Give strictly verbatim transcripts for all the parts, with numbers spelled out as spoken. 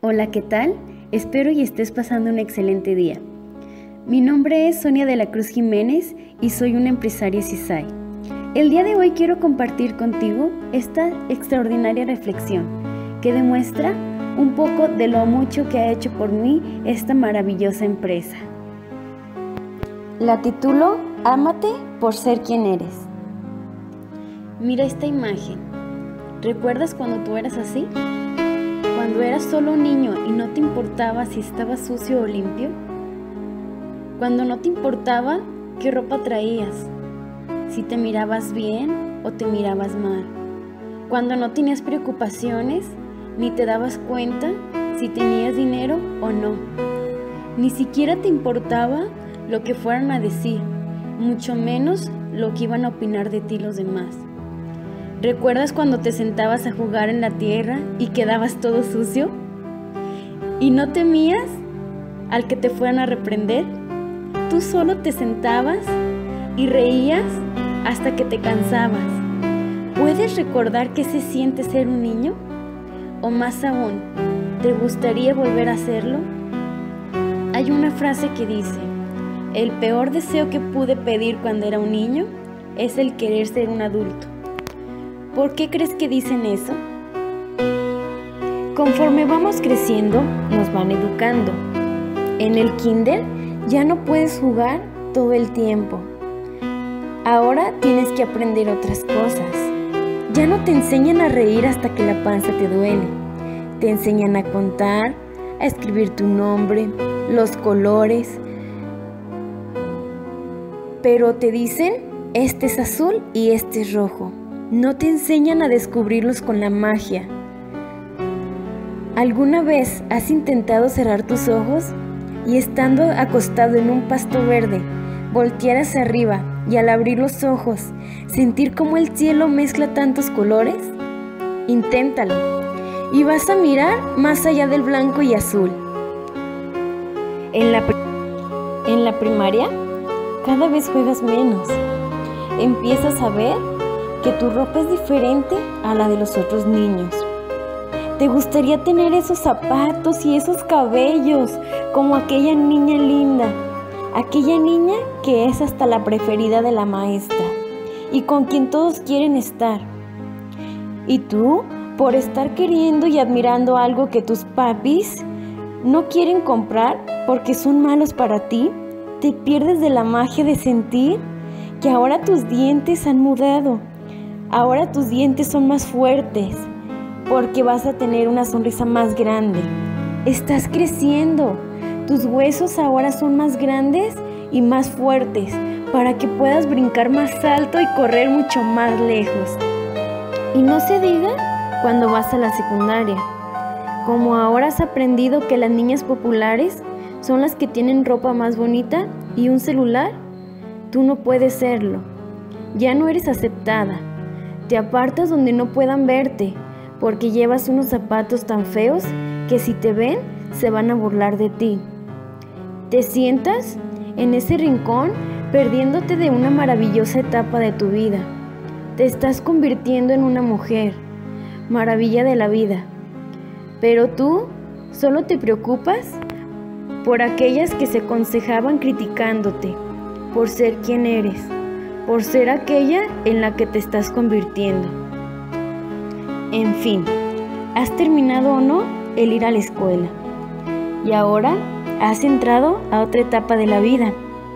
Hola, ¿qué tal? Espero y estés pasando un excelente día. Mi nombre es Sonia de la Cruz Jiménez y soy una empresaria C I S A I. El día de hoy quiero compartir contigo esta extraordinaria reflexión que demuestra un poco de lo mucho que ha hecho por mí esta maravillosa empresa. La titulo Ámate por ser quien eres. Mira esta imagen. ¿Recuerdas cuando tú eras así? Cuando eras solo un niño y no te importaba si estaba sucio o limpio. Cuando no te importaba qué ropa traías, si te mirabas bien o te mirabas mal. Cuando no tenías preocupaciones, ni te dabas cuenta si tenías dinero o no. Ni siquiera te importaba lo que fueran a decir, mucho menos lo que iban a opinar de ti los demás. ¿Recuerdas cuando te sentabas a jugar en la tierra y quedabas todo sucio? ¿Y no temías al que te fueran a reprender? Tú solo te sentabas y reías hasta que te cansabas. ¿Puedes recordar qué se siente ser un niño? O más aún, ¿te gustaría volver a hacerlo? Hay una frase que dice: el peor deseo que pude pedir cuando era un niño es el querer ser un adulto. ¿Por qué crees que dicen eso? Conforme vamos creciendo, nos van educando. En el kinder ya no puedes jugar todo el tiempo. Ahora tienes que aprender otras cosas. Ya no te enseñan a reír hasta que la panza te duele. Te enseñan a contar, a escribir tu nombre, los colores. Pero te dicen, este es azul y este es rojo. No te enseñan a descubrirlos con la magia. ¿Alguna vez has intentado cerrar tus ojos y estando acostado en un pasto verde, voltear hacia arriba y al abrir los ojos, sentir cómo el cielo mezcla tantos colores? Inténtalo y vas a mirar más allá del blanco y azul. En la, en la primaria, cada vez juegas menos. Empiezas a ver que tu ropa es diferente a la de los otros niños. ¿Te gustaría tener esos zapatos y esos cabellos como aquella niña linda? Aquella niña que es hasta la preferida de la maestra y con quien todos quieren estar. Y tú, por estar queriendo y admirando algo que tus papis no quieren comprar porque son malos para ti, te pierdes de la magia de sentir que ahora tus dientes han mudado. Ahora tus dientes son más fuertes porque vas a tener una sonrisa más grande. Estás creciendo. Tus huesos ahora son más grandes y más fuertes para que puedas brincar más alto y correr mucho más lejos. Y no se diga cuando vas a la secundaria. Como ahora has aprendido que las niñas populares son las que tienen ropa más bonita y un celular, tú no puedes serlo. Ya no eres aceptada. Te apartas donde no puedan verte, porque llevas unos zapatos tan feos que si te ven, se van a burlar de ti. Te sientas en ese rincón perdiéndote de una maravillosa etapa de tu vida. Te estás convirtiendo en una mujer, maravilla de la vida. Pero tú solo te preocupas por aquellas que se aconsejaban criticándote, por ser quien eres, por ser aquella en la que te estás convirtiendo. En fin, has terminado o no el ir a la escuela y ahora has entrado a otra etapa de la vida.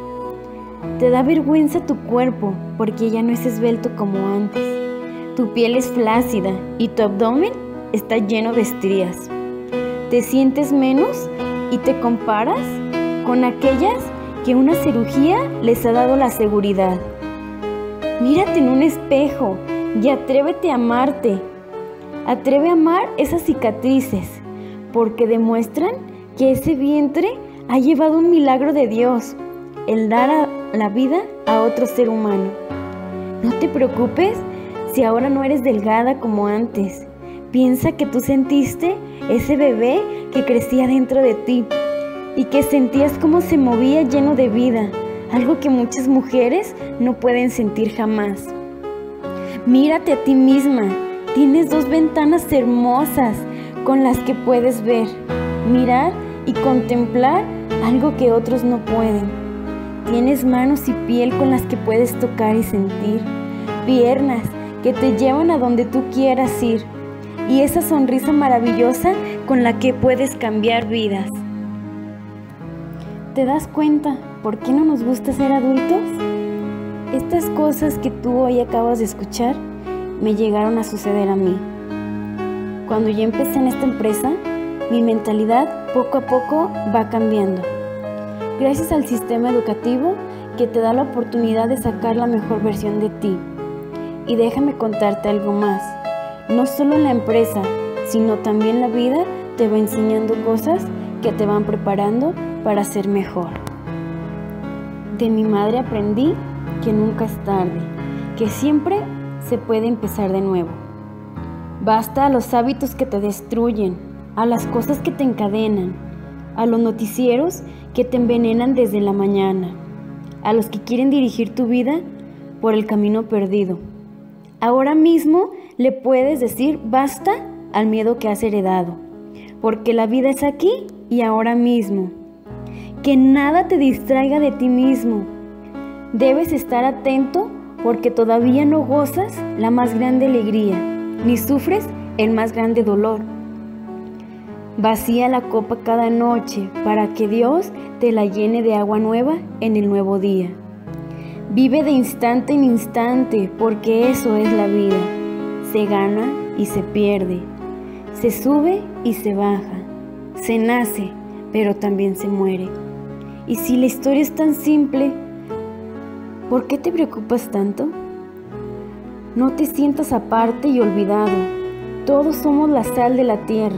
Te da vergüenza tu cuerpo porque ya no es esbelto como antes. Tu piel es flácida y tu abdomen está lleno de estrías. Te sientes menos y te comparas con aquellas que una cirugía les ha dado la seguridad. Mírate en un espejo y atrévete a amarte. Atreve a amar esas cicatrices, porque demuestran que ese vientre ha llevado un milagro de Dios, el dar a la vida a otro ser humano. No te preocupes si ahora no eres delgada como antes. Piensa que tú sentiste ese bebé que crecía dentro de ti y que sentías cómo se movía lleno de vida, algo que muchas mujeres no pueden sentir jamás. Mírate a ti misma. Tienes dos ventanas hermosas con las que puedes ver, mirar y contemplar algo que otros no pueden. Tienes manos y piel con las que puedes tocar y sentir, piernas que te llevan a donde tú quieras ir, y esa sonrisa maravillosa con la que puedes cambiar vidas. ¿Te das cuenta por qué no nos gusta ser adultos? Estas cosas que tú hoy acabas de escuchar me llegaron a suceder a mí. Cuando yo empecé en esta empresa, mi mentalidad poco a poco va cambiando. Gracias al sistema educativo que te da la oportunidad de sacar la mejor versión de ti. Y déjame contarte algo más. No solo la empresa, sino también la vida te va enseñando cosas que te van preparando para ser mejor. De mi madre aprendí que nunca es tarde, que siempre se puede empezar de nuevo. Basta a los hábitos que te destruyen, a las cosas que te encadenan, a los noticieros que te envenenan desde la mañana, a los que quieren dirigir tu vida por el camino perdido. Ahora mismo le puedes decir basta al miedo que has heredado, porque la vida es aquí y ahora mismo. Que nada te distraiga de ti mismo. Debes estar atento porque todavía no gozas la más grande alegría, ni sufres el más grande dolor. Vacía la copa cada noche para que Dios te la llene de agua nueva en el nuevo día. Vive de instante en instante porque eso es la vida. Se gana y se pierde, se sube y se baja, se nace pero también se muere. Y si la historia es tan simple, ¿por qué te preocupas tanto? No te sientas aparte y olvidado. Todos somos la sal de la tierra.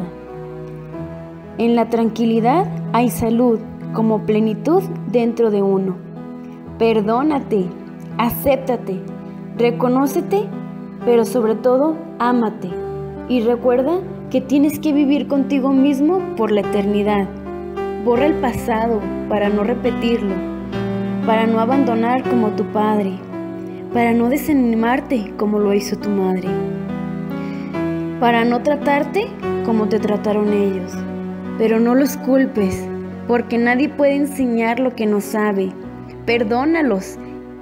En la tranquilidad hay salud, como plenitud dentro de uno. Perdónate, acéptate, reconócete, pero sobre todo, ámate. Y recuerda que tienes que vivir contigo mismo por la eternidad. Borra el pasado para no repetirlo, para no abandonar como tu padre, para no desanimarte como lo hizo tu madre, para no tratarte como te trataron ellos. Pero no los culpes, porque nadie puede enseñar lo que no sabe. Perdónalos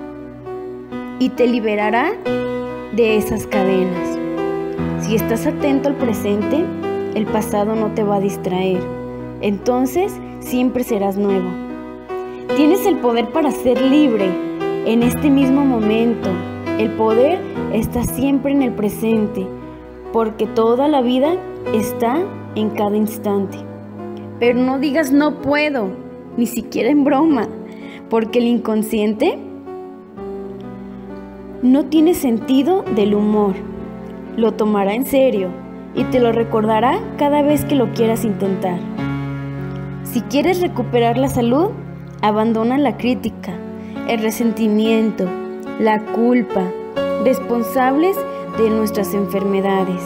y te liberará de esas cadenas. Si estás atento al presente, el pasado no te va a distraer. Entonces siempre serás nuevo. Tienes el poder para ser libre en este mismo momento. El poder está siempre en el presente, porque toda la vida está en cada instante. Pero no digas no puedo, ni siquiera en broma, porque el inconsciente no tiene sentido del humor. Lo tomará en serio y te lo recordará cada vez que lo quieras intentar. Si quieres recuperar la salud, abandona la crítica, el resentimiento, la culpa, responsables de nuestras enfermedades.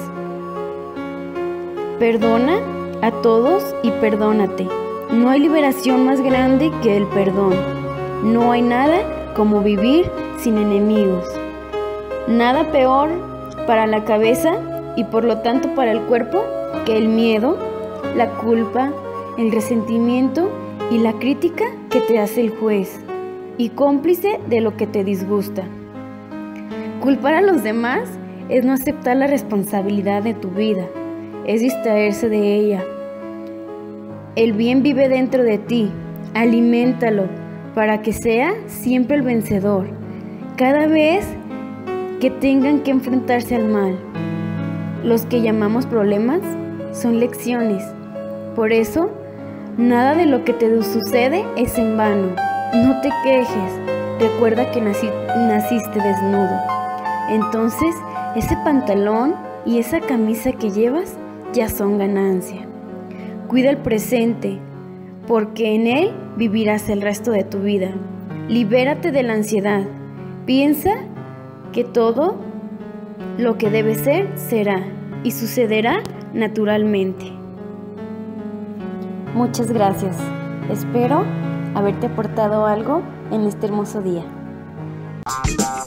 Perdona a todos y perdónate. No hay liberación más grande que el perdón. No hay nada como vivir sin enemigos. Nada peor para la cabeza y por lo tanto para el cuerpo que el miedo, la culpa, el resentimiento y la crítica que te hace el juez y cómplice de lo que te disgusta. Culpar a los demás es no aceptar la responsabilidad de tu vida, es distraerse de ella. El bien vive dentro de ti, aliméntalo para que sea siempre el vencedor, cada vez que tengan que enfrentarse al mal. Los que llamamos problemas son lecciones, por eso nada de lo que te sucede es en vano. No te quejes, recuerda que nací, naciste desnudo. Entonces, ese pantalón y esa camisa que llevas ya son ganancia. Cuida el presente, porque en él vivirás el resto de tu vida. Libérate de la ansiedad. Piensa que todo lo que debe ser, será y sucederá naturalmente. Muchas gracias. Espero haberte aportado algo en este hermoso día.